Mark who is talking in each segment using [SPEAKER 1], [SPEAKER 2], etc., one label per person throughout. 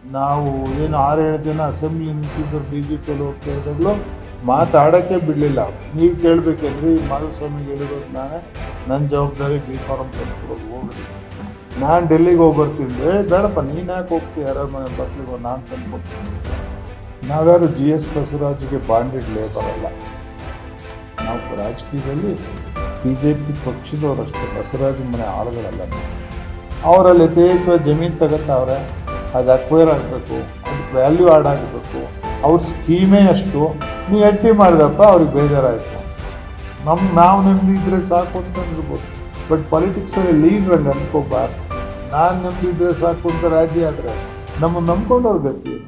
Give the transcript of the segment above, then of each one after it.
[SPEAKER 1] ನಾವು ಏನು 6-7 ಜನ ಅಸೆಂಬ್ಲಿ ನಿಂತಿದ್ದರು ಬಿ ಜೆ ಪಿಯಲ್ಲಿ ಹೋಗ್ತಾ ಇದ್ದಾಗಲೂ ಮಾತಾಡೋಕ್ಕೆ ಬಿಡಲಿಲ್ಲ. ನೀವು ಕೇಳಬೇಕಂದ್ರೆ ಈ ಮಾಧುಸ್ವಾಮಿಗೆ ಹೇಳಿರೋದು ನಾನೇ, ನನ್ನ ಜವಾಬ್ದಾರಿ ಬಿ ಫಾರಮ್ ತಂದುಕೊಡೋದು ಹೋಗ್ರಿ. ನಾನು ಡೆಲ್ಲಿಗೆ ಹೋಗಿ ಬರ್ತಿದ್ದೆ, ಬೇಡಪ್ಪ ನೀನು ಯಾಕೆ ಹೋಗ್ತೀವಿ, ಯಾರು ಮನೆ ಮಕ್ಕಳಿಗೆ ನಾನು ತಂದುಕೊಡ್ತೀನಿ. ನಾವ್ಯಾರು ಜಿ ಎಸ್ ಬಸವರಾಜ್ಗೆ ಬಾಂಡೆಡ್ ಲೇಬರ್ ಅಲ್ಲ. ನಾವು ರಾಜಕೀಯದಲ್ಲಿ ಬಿ ಜೆ ಪಿ ಪಕ್ಷದವರಷ್ಟೇ, ಬಸವರಾಜ ಮನೆ ಆಳುಗಳಲ್ಲ. ಅವರಲ್ಲಿ ಯಥೇಚ್ಛವಾಗಿ ಜಮೀನು ತಗೋತಾವ್ರೆ, ಅದು ಅಕ್ವೈರ್ ಆಗಬೇಕು, ಅದಕ್ಕೆ ವ್ಯಾಲ್ಯೂ ಆ್ಯಡ್ ಆಗಬೇಕು, ಅವ್ರ ಸ್ಕೀಮೇ ಅಷ್ಟು. ನೀವು ಅಟ್ಟಿ ಮಾಡಿದಪ್ಪ ಅವ್ರಿಗೆ ಬೇಜಾರಾಯಿತು. ನಾವು ನೆಮ್ಮದಿದ್ರೆ ಸಾಕು ಅಂತಂದಿರ್ಬೋದು. ಬಟ್ ಪಾಲಿಟಿಕ್ಸಲ್ಲಿ ಲೀಡ್ರ್ ಹಂಗೆ ಅನ್ಕೋಬಾರ್ದು. ನಾನು ನೆಮ್ಮದಿದ್ರೆ ಸಾಕು ಅಂತ ರಾಜಿ ಆದರೆ ನಮ್ಮನ್ನು ನಂಬ್ಕೊಂಡವ್ರ ಗತಿ ಏನು?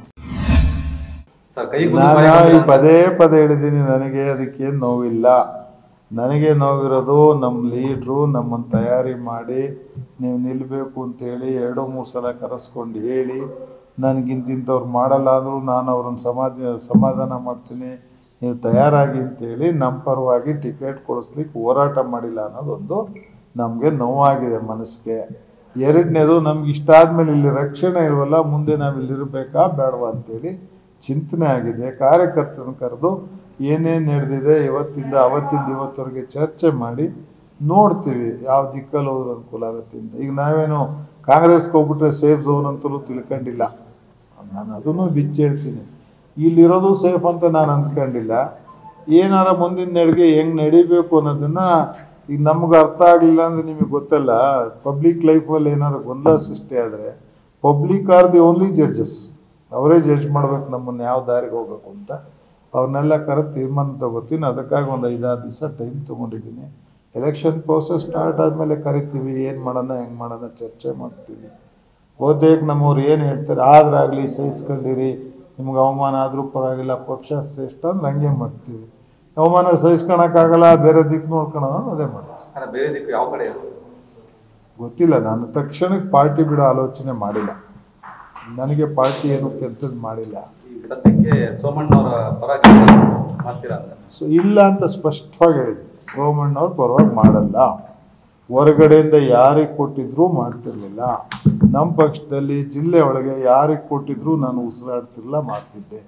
[SPEAKER 1] ನಾನು ಈ ಪದೇ ಹೇಳಿದ್ದೀನಿ, ನನಗೆ ಅದಕ್ಕೇನು ನೋವಿಲ್ಲ. ನನಗೆ ನೋವಿರೋದು ನಮ್ಮ ಲೀಡ್ರು ನಮ್ಮನ್ನು ತಯಾರಿ ಮಾಡಿ ನೀವು ನಿಲ್ಲಬೇಕು ಅಂತೇಳಿ 2-3 ಸಲ ಕರೆಸ್ಕೊಂಡು ಹೇಳಿ, ನನಗಿಂತಿಂಥವ್ರು ಮಾಡಲ್ಲ ಅಂದರೂ ನಾನು ಅವ್ರನ್ನ ಸಮಾಧಾನ ಮಾಡ್ತೀನಿ, ನೀವು ತಯಾರಾಗಿ ಅಂತೇಳಿ ನಮ್ಮ ಪರವಾಗಿ ಟಿಕೆಟ್ ಕೊಡಿಸ್ಲಿಕ್ಕೆ ಹೋರಾಟ ಮಾಡಿಲ್ಲ ಅನ್ನೋದೊಂದು ನಮಗೆ ನೋವಾಗಿದೆ ಮನಸ್ಸಿಗೆ. ಎರಡನೇದು, ನಮ್ಗೆ ಇಷ್ಟ ಆದಮೇಲೆ ಇಲ್ಲಿ ರಕ್ಷಣೆ ಇಲ್ವಲ್ಲ, ಮುಂದೆ ನಾವು ಇಲ್ಲಿರಬೇಕಾ ಬೇಡವಾ ಅಂತೇಳಿ ಚಿಂತನೆ ಆಗಿದೆ. ಕಾರ್ಯಕರ್ತರನ್ನು ಕರೆದು ಏನೇನು ನಡೆದಿದೆ ಅವತ್ತಿಂದ ಇವತ್ತವರೆಗೆ ಚರ್ಚೆ ಮಾಡಿ ನೋಡ್ತೀವಿ ಯಾವ ದಿಕ್ಕಲ್ಲಿ ಹೋದ್ರೆ ಅನುಕೂಲ ಆಗುತ್ತೆ ಅಂತ. ಈಗ ನಾವೇನು ಕಾಂಗ್ರೆಸ್ಗೆ ಹೋಗ್ಬಿಟ್ರೆ ಸೇಫ್ ಝೋನ್ ಅಂತಲೂ ತಿಳ್ಕೊಂಡಿಲ್ಲ. ನಾನು ಅದನ್ನು ಬಿಚ್ಚಿ ಹೇಳ್ತೀನಿ, ಇಲ್ಲಿರೋದು ಸೇಫ್ ಅಂತ ನಾನು ಅಂದ್ಕೊಂಡಿಲ್ಲ. ಏನಾರ ಮುಂದಿನ ನಡಿಗೆ ಹೆಂಗೆ ನಡಿಬೇಕು ಅನ್ನೋದನ್ನು ಈಗ ನಮ್ಗೆ ಅರ್ಥ ಆಗಲಿಲ್ಲ ಅಂದರೆ ನಿಮಗೆ ಗೊತ್ತಲ್ಲ, ಪಬ್ಲಿಕ್ ಲೈಫಲ್ಲಿ ಏನಾದ್ರು ಗೊಂದಲ ಸೃಷ್ಟಿ ಆದರೆ public are the only judges. ಅವರೇ ಜಡ್ಜ್ ಮಾಡ್ಬೇಕು ನಮ್ಮನ್ನು ಯಾವ ದಾರಿಗೆ ಹೋಗ್ಬೇಕು ಅಂತ. ಅವ್ರನ್ನೆಲ್ಲ ಕರೆದು ತೀರ್ಮಾನ ತಗೋತೀನಿ. ಅದಕ್ಕಾಗಿ ಒಂದು 5-6 ದಿವಸ ಟೈಮ್ ತೊಗೊಂಡಿದ್ದೀನಿ. ಎಲೆಕ್ಷನ್ ಪ್ರೋಸೆಸ್ ಸ್ಟಾರ್ಟ್ ಆದಮೇಲೆ ಕರಿತೀವಿ, ಏನು ಮಾಡೋಣ ಹೆಂಗೆ ಮಾಡೋಣ ಚರ್ಚೆ ಮಾಡ್ತೀವಿ. ಬಹುತೇಕ ನಮ್ಮವ್ರು ಏನು ಹೇಳ್ತಾರೆ, ಆದ್ರಾಗಲಿ ಸಹಿಸ್ಕೊಂಡಿರಿ, ನಿಮ್ಗೆ ಅವಮಾನ ಆದರೂ ಪರವಾಗಿಲ್ಲ, ಪಕ್ಷ ಶ್ರೇಷ್ಠ ಅಂದ್ರೆ ಹಂಗೆ ಮಾಡ್ತೀವಿ. ಅವಮಾನ ಸಹಿಸ್ಕೊಳಕ್ಕಾಗಲ್ಲ, ಬೇರೆ ದಿಕ್ಕು ನೋಡ್ಕೊಳೋಣ ಅದೇ ಮಾಡ್ತೀವಿ.
[SPEAKER 2] ಬೇರೆ ದಿಕ್ಕು ಯಾವ ಕಡೆ
[SPEAKER 1] ಗೊತ್ತಿಲ್ಲ. ನಾನು ತಕ್ಷಣಕ್ಕೆ ಪಾರ್ಟಿ ಬಿಡೋ ಆಲೋಚನೆ ಮಾಡಿಲ್ಲ. ನನಗೆ ಪಾರ್ಟಿ ಏನು ಕೆಟ್ಟದ್ದು ಮಾಡಿಲ್ಲ.
[SPEAKER 2] ಸದ್ಯಕ್ಕೆ ಸೋಮಣ್ಣವರ ಪರ ಮಾಡ್ತೀರಾ?
[SPEAKER 1] ಇಲ್ಲ ಅಂತ ಸ್ಪಷ್ಟವಾಗಿ ಹೇಳಿದ್ದೀನಿ. ಸೋಮಣ್ಣವ್ರ ಪರವಾಗಿ ಮಾಡಲ್ಲ. ಹೊರಗಡೆಯಿಂದ ಯಾರಿಗೆ ಕೊಟ್ಟಿದ್ರು ಮಾಡ್ತಿರ್ಲಿಲ್ಲ. ನಮ್ಮ ಪಕ್ಷದಲ್ಲಿ ಜಿಲ್ಲೆ ಒಳಗೆ ಯಾರಿಗೆ ಕೊಟ್ಟಿದ್ರು ನಾನು ಉಸಿರಾಡ್ತಿರ್ಲಿಲ್ಲ, ಮಾಡ್ತಿದ್ದೆ.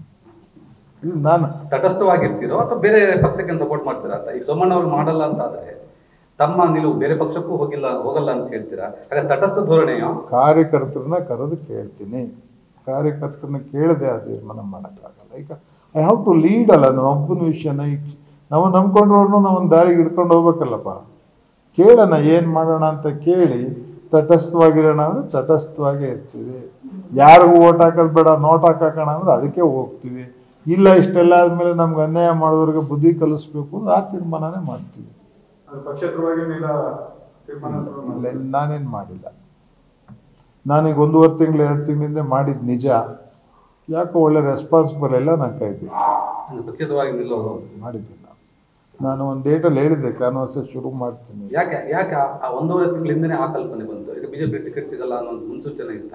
[SPEAKER 1] ಇದು ನಾನು
[SPEAKER 2] ತಟಸ್ಥವಾಗಿರ್ತೀರೋ ಅಥವಾ ಬೇರೆ ಪಕ್ಷಕ್ಕೆ ಸಪೋರ್ಟ್ ಮಾಡ್ತೀರಾ ಅಂತ? ಈಗ ಸೋಮಣ್ಣವ್ರು ಮಾಡಲ್ಲ ಅಂತ ಆದ್ರೆ ತಮ್ಮ ನಿಲುವು ಬೇರೆ ಪಕ್ಷಕ್ಕೂ ಹೋಗಲ್ಲ ಅಂತ ಹೇಳ್ತೀರಾ? ಹಾಗೆ ತಟಸ್ಥ ಧೋರಣೆಯೋ?
[SPEAKER 1] ಕಾರ್ಯಕರ್ತರನ್ನ ಕರೆದು ಕೇಳ್ತೀನಿ. ಕಾರ್ಯಕರ್ತರನ್ನ ಕೇಳದೆ ಆ ತೀರ್ಮಾನ ಮಾಡೋಕ್ಕಾಗಲ್ಲ. ಈಗ ಐ ಹ್ಯಾವ್ ಟು ಲೀಡ್ ಅಲ್ಲ, ನಮ್ಮೊಬ್ಬನ ವಿಷಯನ ಈಗ ನಾವು ನಂಬ್ಕೊಂಡ್ರವ್ರನ್ನೂ ನಾವು ಒಂದು ದಾರಿಗೆ ಹಿಡ್ಕೊಂಡು ಹೋಗ್ಬೇಕಲ್ಲಪ್ಪ. ಕೇಳೋಣ ಏನು ಮಾಡೋಣ ಅಂತ ಕೇಳಿ ತಟಸ್ಥವಾಗಿರೋಣ ಅಂದರೆ ತಟಸ್ಥವಾಗೇ ಇರ್ತೀವಿ. ಯಾರಿಗೂ ಓಟ್ ಹಾಕೋದು ಬೇಡ, ನೋಟ್ ಹಾಕೋಣ ಅಂದ್ರೆ ಅದಕ್ಕೆ ಹೋಗ್ತೀವಿ. ಇಲ್ಲ ಇಷ್ಟೆಲ್ಲ ಆದಮೇಲೆ ನಮ್ಗೆ ಅನ್ಯಾಯ ಮಾಡೋದ್ರಿಗೆ ಬುದ್ಧಿ ಕಲಿಸ್ಬೇಕು ಅಂದ್ರೆ ಆ ತೀರ್ಮಾನನೇ ಮಾಡ್ತೀವಿ. ಇಲ್ಲ, ನಾನೇನು ಮಾಡಿಲ್ಲ. ನಾನೀಗ 1.5 ತಿಂಗಳು 2 ತಿಂಗಳಿಂದ ಮಾಡಿದ್ದು ನಿಜ. ಯಾಕೋ ಒಳ್ಳೆ ರೆಸ್ಪಾನ್ಸ್ ಬರಲಿಲ್ಲ, ನಾನು ಕೈ ಬಿಟ್ಟು ಮಾಡಿದ್ದಿಲ್ಲ. ನಾನು ಒಂದು ಡೇಟಲ್ಲಿ ಹೇಳಿದ್ದೆ ಕ್ಯಾನ್ವಾಸ್ ಶುರು ಮಾಡ್ತೀನಿ.
[SPEAKER 2] ಯಾಕೆ 1.5 ತಿಂಗಳಿಂದನೇ ಆ ಕಲ್ಪನೆ ಬಂತು? ಈಗ ಬಿಜೆಪಿ ಟಿಕೆಟ್ ಸಿಗಲ್ಲ ಅನ್ನೋ ಮುನ್ಸೂಚನೆ ಇತ್ತ?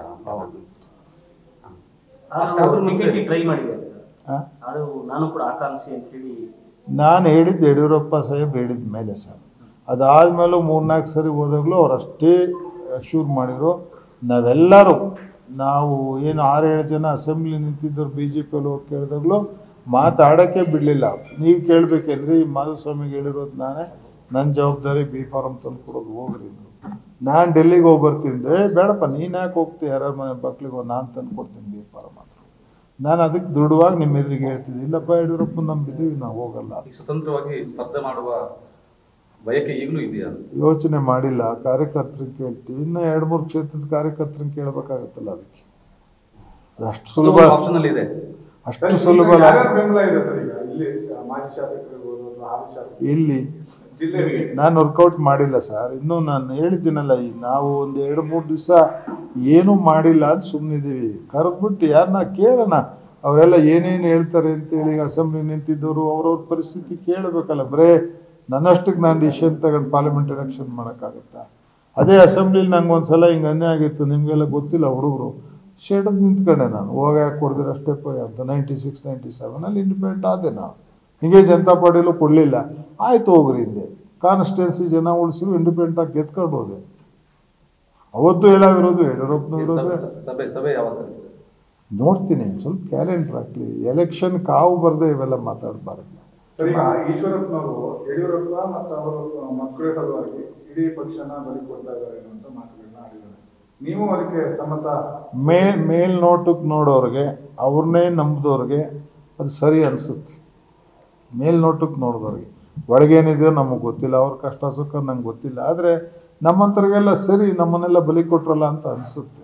[SPEAKER 3] ಟ್ರೈ ಮಾಡಿದೆ. ನಾನು ಕೂಡ ಆಕಾಂಕ್ಷಿ ಅಂತ ಹೇಳಿ
[SPEAKER 1] ನಾನು ಹೇಳಿದ್ದು ಯಡಿಯೂರಪ್ಪ ಸಾಹೇಬ್ ಹೇಳಿದ ಮೇಲೆ ಸರ್. ಅದಾದಮೇಲೂ 3-4 ಸರಿ ಹೋದಾಗಲೂ ಅವ್ರು ಅಷ್ಟೇ ಅಶ್ಯೂರ್ ಮಾಡಿದ್ರು. ನಾವೆಲ್ಲರೂ ನಾವು ಏನು 6-7 ಜನ ಅಸೆಂಬ್ಲಿ ನಿಂತಿದ್ದರು ಬಿ ಜೆ ಪಿಯಲ್ಲಿ ಹೋಗಿ ಕೇಳಿದಾಗಲೂ ಮಾತಾಡೋಕ್ಕೆ ಬಿಡಲಿಲ್ಲ. ನೀವು ಕೇಳಬೇಕಂದ್ರೆ ಈ ಮಾಧುಸ್ವಾಮಿಗೆ ಹೇಳಿರೋದು ನಾನೇ, ನನ್ನ ಜವಾಬ್ದಾರಿ ಬಿ ಫಾರಮ್ ತಂದುಕೊಡೋದು ಹೋಗ್ರಿ. ನಾನು ಡೆಲ್ಲಿಗೆ ಹೋಗಿ ಬರ್ತಿದ್ದೆ, ಬೇಡಪ್ಪ ನೀನು ಯಾಕೆ ಹೋಗ್ತೀವಿ, ಯಾರ ಮನೆ ಮಕ್ಕಳಿಗೆ ನಾನು ತಂದು ಕೊಡ್ತೀನಿ ಬಿ ಫಾರಮ್ ಅಂತ. ನಾನು ಅದಕ್ಕೆ ದೃಢವಾಗಿ ನಿಮ್ಮ ಎದುರಿಗೆ ಹೇಳ್ತಿದ್ದೆ, ಇಲ್ಲಪ್ಪ ಯಡಿಯೂರಪ್ಪ ನಂಬಿದ್ದೀವಿ, ನಾವು ಹೋಗಲ್ಲ.
[SPEAKER 2] ಸ್ವತಂತ್ರವಾಗಿ ಸ್ಪರ್ಧೆ ಮಾಡುವ ಬಯಕೆ ಈಗಲೂ ಇದೆಯಾ?
[SPEAKER 1] ಯೋಚನೆ ಮಾಡಿಲ್ಲ. ಕಾರ್ಯಕರ್ತರಿಗೆ ಕೇಳ್ತೀವಿ. ಇನ್ನು 2-3 ಕ್ಷೇತ್ರದ ಕಾರ್ಯಕರ್ತರನ್ನ ಕೇಳಬೇಕಾಗುತ್ತಲ್ಲ, ಅದಕ್ಕೆ ಅದಷ್ಟು ಸುಲಭ
[SPEAKER 2] ಇದೆ.
[SPEAKER 1] ಅಷ್ಟು ಸುಲಭ ಇಲ್ಲಿ ನಾನು ವರ್ಕೌಟ್ ಮಾಡಿಲ್ಲ ಸರ್. ಇನ್ನೂ ನಾನು ಹೇಳಿದ್ದೀನಲ್ಲ, ಈಗ ನಾವು ಒಂದು 2-3 ದಿವಸ ಏನೂ ಮಾಡಿಲ್ಲ ಅಂತ ಸುಮ್ಮನಿದ್ದೀವಿ. ಕರೆದ್ಬಿಟ್ಟು ಯಾರನ್ನ ಕೇಳೋಣ, ಅವರೆಲ್ಲ ಏನೇನು ಹೇಳ್ತಾರೆ ಅಂತೇಳಿ. ಅಸೆಂಬ್ಲಿ ನಿಂತಿದ್ದವರು ಅವ್ರವ್ರ ಪರಿಸ್ಥಿತಿ ಕೇಳಬೇಕಲ್ಲ. ಬರೇ ನನ್ನಷ್ಟಕ್ಕೆ ನಾನು ಡಿಸಿಷನ್ ತಗೊಂಡು ಪಾರ್ಲಿಮೆಂಟ್ ಎಲೆಕ್ಷನ್ ಮಾಡೋಕ್ಕಾಗುತ್ತಾ? ಅದೇ ಅಸೆಂಬ್ಲಿಲಿ ನಂಗೆ ಒಂದು ಸಲ ಹಿಂಗೆ ಅನ್ಯಾಯ ಆಗಿತ್ತು, ನಿಮಗೆಲ್ಲ ಗೊತ್ತಿಲ್ಲ. ಹುಡುಗರು ಶೇಡದ್ದು ನಿಂತ್ಕೊಂಡೆ ನಾನು, ಹೋಗಿ ಯಾಕೆ ಕೊಡ್ದಿರ ಅಷ್ಟೇ ಅಂತ. 96-97 ಇಂಡಿಪೆಂಡೆಂಟ್ ಆದೆ ನಾನು. ಹಿಂಗೆ ಜನತಾ ಪಾರ್ಟಿಲೂ ಕೊಡಲಿಲ್ಲ. ಆಯ್ತು ಹೋಗ್ರಿ, ಹಿಂದೆ ಕಾನ್ಸ್ಟಿಟ್ಯೂನ್ಸಿ ಜನ ಉಳಿಸಿರು, ಇಂಡಿಪೆಂಡೆಂಟಾಗಿ ಗೆದ್ಕೊಂಡು ಹೋದೆ. ಅವತ್ತು ಎಲ್ಲ ವಿರೋಧ, ಯಡಿಯೂರಪ್ಪನ ವಿರೋಧ. ನೋಡ್ತೀನಿ, ಸ್ವಲ್ಪ ಕ್ಯಾಲೆಂಡರ್ ಹಾಕ್ಲಿ. ಎಲೆಕ್ಷನ್ ಕಾವು ಬರದೆ ಇವೆಲ್ಲ ಮಾತಾಡಬಾರ್ದು.
[SPEAKER 4] ಸರ್, ಈಗ ಈಶ್ವರಪ್ಪನವರು ಯಡಿಯೂರಪ್ಪ ಮತ್ತು ಅವರು ಮಕ್ಕಳ ಸಲುವಾಗಿ ಇಡೀ ಪಕ್ಷನ ಬಲಿ ಕೊಡ್ತಾ ಇದ್ದಾರೆ ಅಂತ ಮಾತುಗಳನ್ನ ಆಡಿದ್ದಾರೆ. ನೀವು ಅದಕ್ಕೆ ಸಮ್ಮತ?
[SPEAKER 1] ಮೇಲ್ನೋಟಕ್ಕೆ ನೋಡೋರಿಗೆ, ಅವ್ರನ್ನೇ ನಂಬಿದವ್ರಿಗೆ ಅದು ಸರಿ ಅನಿಸುತ್ತೆ. ಮೇಲ್ನೋಟಕ್ಕೆ ನೋಡಿದವ್ರಿಗೆ ಒಳಗೇನಿದೆಯೋ ನಮಗೆ ಗೊತ್ತಿಲ್ಲ, ಅವ್ರ ಕಷ್ಟ ಸುಖ ನಂಗೆ ಗೊತ್ತಿಲ್ಲ. ಆದರೆ ನಮ್ಮಂಥವ್ರಿಗೆಲ್ಲ ಸರಿ, ನಮ್ಮನ್ನೆಲ್ಲ ಬಲಿ ಕೊಟ್ರಲ್ಲ ಅಂತ ಅನಿಸುತ್ತೆ.